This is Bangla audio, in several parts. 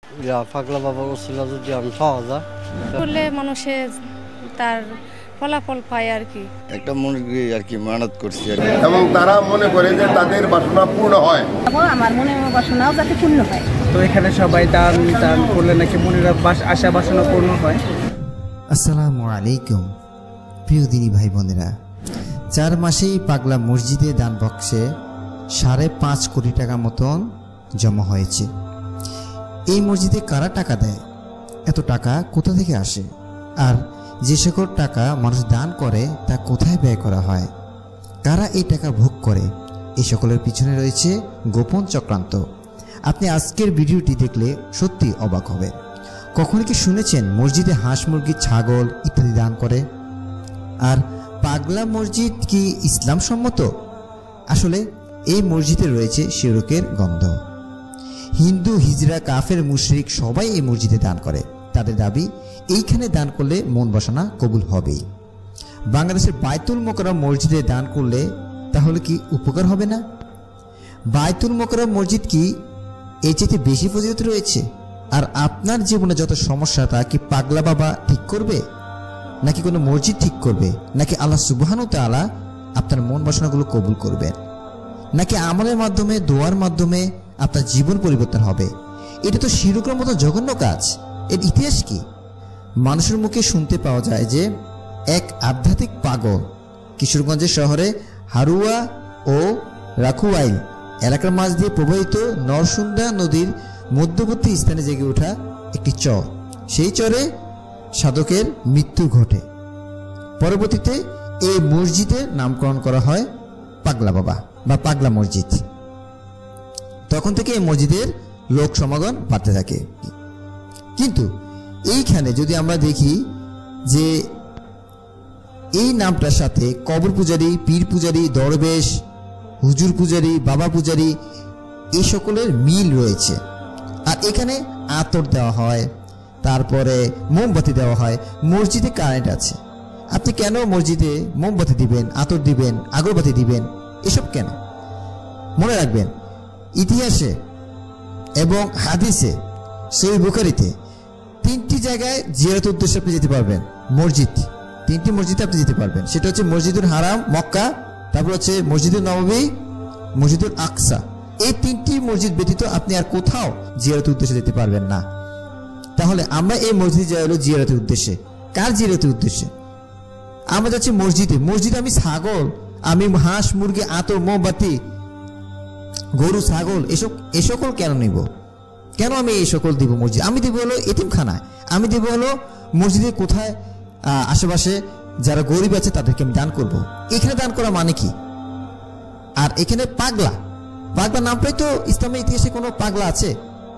পাগলা বাবার ওসিলা যদি আমি পাওয়া যায় করলে মানুষের তার ফলাফল পায় আর কি। একটা মুরগি আর কি মানত করছি এবং তারা মনে করে যে তাদের বাসনা পূর্ণ হয়। আমার মনের বাসনাও যাতে পূর্ণ হয়। তো এখানে সবাই দান করলে নাকি মনের আশা বাসনা পূর্ণ হয়। আসসালামু আলাইকুম প্রিয় দিনী ভাই বোনেরা, 4 মাসেই পাগলা মসজিদে দান বক্সে 5.5 কোটি টাকা মতন জমা হয়েছে। এই মসজিদে কারা টাকা দেয়? এত টাকা কোথা থেকে আসে? আর যে সকল টাকা মানুষ দান করে তা কোথায় ব্যয় করা হয়? কারা এই টাকা ভোগ করে? এই সকলের পিছনে রয়েছে গোপন চক্রান্ত। আপনি আজকের ভিডিওটি দেখলে সত্যি অবাক হবেন। কখনো কি শুনেছেন মসজিদে হাঁস, মুরগি, ছাগল ইত্যাদি দান করে? আর পাগলা মসজিদ কি ইসলাম সম্মত? আসলে এই মসজিদে রয়েছে শিরকের গন্ধ। হিন্দু, হিজড়া, কাফের, মুশরিক সবাই এই মসজিদে দান করে। তাদের দাবি এইখানে দান করলে মন বাসনা কবুল হবেই। বাংলাদেশের বায়তুল মোকাররম মসজিদে দান করলে তাহলে কি উপকার হবে না? বায়তুল মোকাররম মসজিদ কি এর চেয়ে বেশি ফজিলত রয়েছে? আর আপনার জীবনে যত সমস্যা তা কি পাগলা বাবা ঠিক করবে, নাকি কোনো মসজিদ ঠিক করবে, নাকি আল্লাহ সুবহানাহু ওয়া তাআলা আপনার মন বাসনাগুলো কবুল করবেন, নাকি আমলের মাধ্যমে, দোয়ার মাধ্যমে আপনার জীবন পরিবর্তন হবে? এটা তো শিরকের মতো জঘন্য কাজ। এর ইতিহাস কি? মানুষের মুখে শুনতে পাওয়া যায় যে এক আধ্যাত্মিক পাগল কিশোরগঞ্জের শহরে হারুয়া ও রাখুয়াইল এলাকার মাঝ দিয়ে প্রবাহিত নরসুন্দা নদীর মধ্যবর্তী স্থানে জেগে ওঠা একটি চর। সেই চরে সাধকের মৃত্যু ঘটে। পরবর্তীতে এই মসজিদের নামকরণ করা হয় পাগলা বাবা বা পাগলা মসজিদ। তখন থেকে এই মসজিদের লোক সমাগম বাড়তে থাকে। কিন্তু এইখানে যদি আমরা দেখি যে এই নামটার সাথে কবর পূজারী, পীর পূজারী, দরবেশ, হুজুর পূজারী, বাবা পূজারী এই সকলের মিল রয়েছে। আর এখানে আতর দেওয়া হয়, তারপরে মোমবাতি দেওয়া হয়। মসজিদে কারেন্ট আছে, আপনি কেন মসজিদে মোমবাতি দিবেন, আতর দিবেন, আগরবাতি দিবেন? এসব কেন? মনে রাখবেন, ইতিহাসে এবং হাদিসে, সহিহ বুখারীতে 3টি জায়গায় জিয়ারতের উদ্দেশ্যে আপনি যেতে পারবেন। মসজিদ 3টি মসজিদে আপনি যেতে পারবেন। সেটা হচ্ছে মসজিদুল হারাম মক্কা, তারপর হচ্ছে মসজিদুল নববী, মসজিদুল আকসা। এই 3টি মসজিদ ব্যতীত আপনি আর কোথাও জিয়ারতের উদ্দেশ্যে যেতে পারবেন না। তাহলে আমরা এই মসজিদে যাই হলো জিয়ারতের উদ্দেশ্যে। কার জিয়ারতের উদ্দেশ্যে? আমরা যাচ্ছি মসজিদে। মসজিদে আমি ছাগল, আমি হাঁস, মুরগি, আতর, মোমবাতি, গরু, ছাগল এ সকল কেন নিব? কেন আমি এই সকল দিব মসজিদ? আমি দিব হলো এতিমখানায়, আমি দিব হলো মসজিদে কোথায় আশেপাশে যারা গরিব আছে তাদেরকে আমি দান করব। এখানে দান করা মানে কি? আর এখানে পাগলা নামটাই তো ইসলামের ইতিহাসে কোনো পাগলা আছে?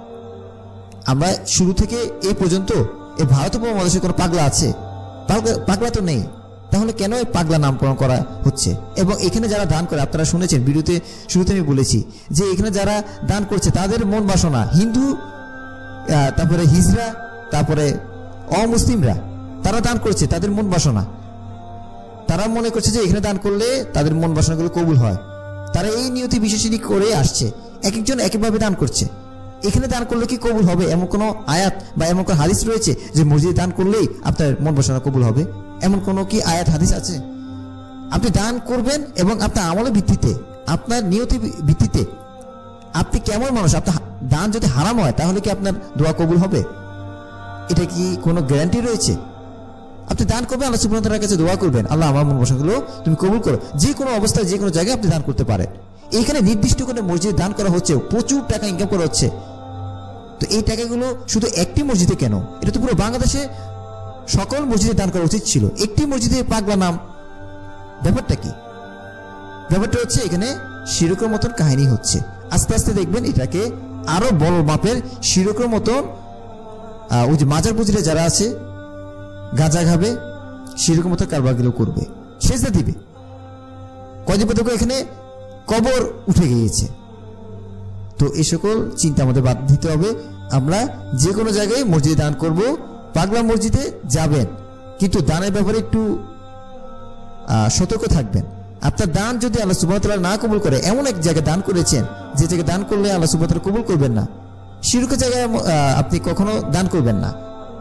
আমরা শুরু থেকে এই পর্যন্ত এই ভারত উপমহাদেশে কোনো পাগলা আছে? পাগলা তো নেই। তাহলে কেন এই পাগলা নামকরণ করা হচ্ছে? এবং এখানে যারা দান করে, আপনারা শুনেছেন ভিডিওতে শুরুতে আমি বলেছি যে এখানে যারা দান করছে তাদের মন বাসনা, হিন্দু, তারপরে হিজড়া, তারপরে অমুসলিমরা, তারা দান করছে তাদের মন বাসনা। তারা মনে করছে যে এখানে দান করলে তাদের মন বাসনাগুলো কবুল হয়। তারা এই নিয়তি বিশ্বাসী করে আসছে। এক একজন একইভাবে দান করছে। এখানে দান করলে কি কবুল হবে এমন কোনো আয়াত বা এমন কোনো হাদিস রয়েছে যে মসজিদে দান করলেই আপনার মন বাসনা কবুল হবে? এমন কোনো কি আয়াত হাদিস আছে? আপনি দান করবেন এবং আপনার আমলের ভিত্তিতে, আপনার নিয়তি ভিত্তিতে, আপনি কেমন মানুষ, আপনার দান যদি হারাম হয় তাহলে কি আপনার দোয়া কবুল হবে? এটা কি কোনো গ্যারান্টি রয়েছে? আপনি দান করবেন, আল্লাহ সুবহানাহু ওয়া তাআলার কাছে দোয়া করবেন, আল্লাহ আমার মন বাসনাগুলো তুমি কবুল করো। যে কোনো অবস্থায়, যে কোনো জায়গায় আপনি দান করতে পারেন। এইখানে নির্দিষ্ট করে মসজিদে দান করা হচ্ছে, প্রচুর টাকা ইনকাম করা হচ্ছে। তো এই টাকাগুলো শুধু একটি মসজিদে কেন? এটা তো পুরো বাংলাদেশে সকল মসজিদে দান করা উচিত ছিল। একটি মসজিদে পাগলা নাম, ব্যাপারটা কি? ব্যাপারটা হচ্ছে এখানে শিরকের মতন কাহিনী হচ্ছে। আস্তে আস্তে দেখবেন এটাকে আরো বড় মাপের শিরকের মতন। ওই যে মাজার পুজিরা যারা আছে, গাঁজা খাবে, শিরকের মতো কারবারগুলো করবে, সেজদা দিবে। কয়দিন পর এখানে কবর উঠে গিয়েছে। তো এই সকল চিন্তা আমাদের বাদ দিতে হবে। আমরা যে কোনো জায়গায় মসজিদে দান করব। পাগলা মসজিদে যাবেন, কিন্তু দানের ব্যাপারে একটু সতর্ক থাকবেন। আপনার দান যদি আল্লাহ সুবহানাহু ওয়া তাআলা না কবুল করে, এমন এক জায়গায় দান করেছেন যে জায়গায় দান করলে আল্লাহ সুবহানাহু ওয়া তাআলা কবুল করবেন না, শিরকের জায়গায় আপনি কখনো দান করবেন না।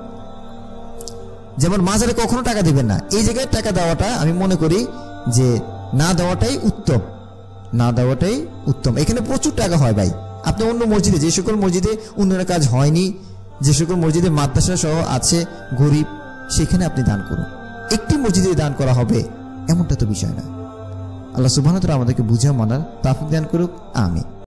যেমন মাজারে কখনো টাকা দিবেন না, এই জায়গায় টাকা দেওয়াটা আমি মনে করি যে না দেওয়াটাই উত্তম, না দেওয়াটাই উত্তম। এখানে প্রচুর টাকা হয় ভাই। আপনি অন্য মসজিদে, যে সকল মসজিদে উন্নয়নের কাজ হয়নি, যে সকল মসজিদে মাদ্রাসা সহ আছে গরিব, সেখানে আপনি দান করুন। একটি মসজিদে দান করা হবে এমনটা তো বিষয় না। আল্লাহ সুবহানাহু ওয়া তাআলা আমাদেরকে বুঝা মানার তৌফিক দান করুক, আমিন।